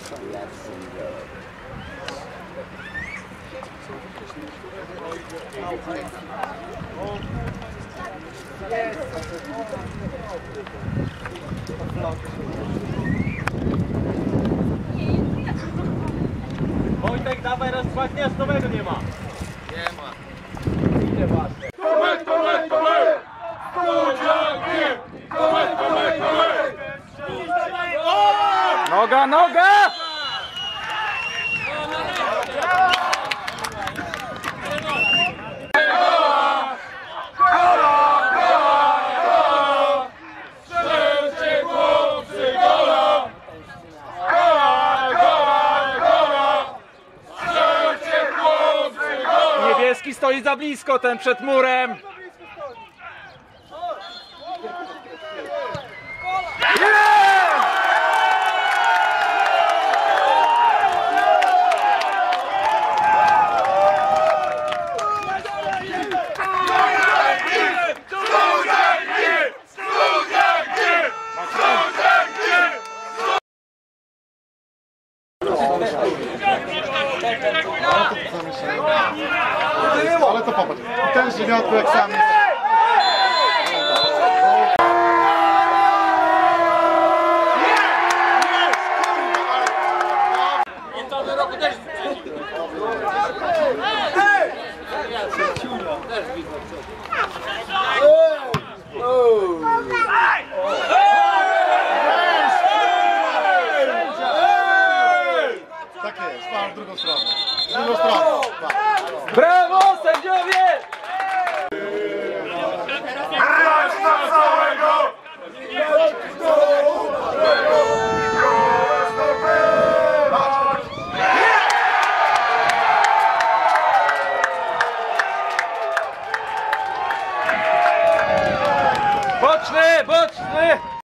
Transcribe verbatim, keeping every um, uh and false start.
Wojtek, dawaj rozkładnia, stowego nie ma. Nie ma. Idzie właśnie. To my, to my, to my! Studzianki! To my, to my, to my! Noga, noga! Niebieski stoi za blisko, ten przed murem. Ale to popatrz, ten dziewiątku jak sam jest. On tam w roku też Tak jest, mam w drugą stronę. W drugą stronę. Tak. Brawo, sędziowie! Raz na całego! Boczny, boczny!